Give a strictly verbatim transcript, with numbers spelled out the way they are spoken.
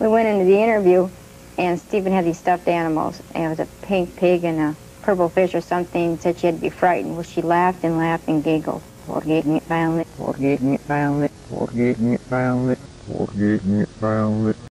we went into the interview, and Stephen had these stuffed animals, and it was a pink pig and a purple fish or something. Said she had to be frightened. Well, she laughed and laughed and giggled. Forget me, finally. Forget me, finally. Forget me, finally. Forget me, finally.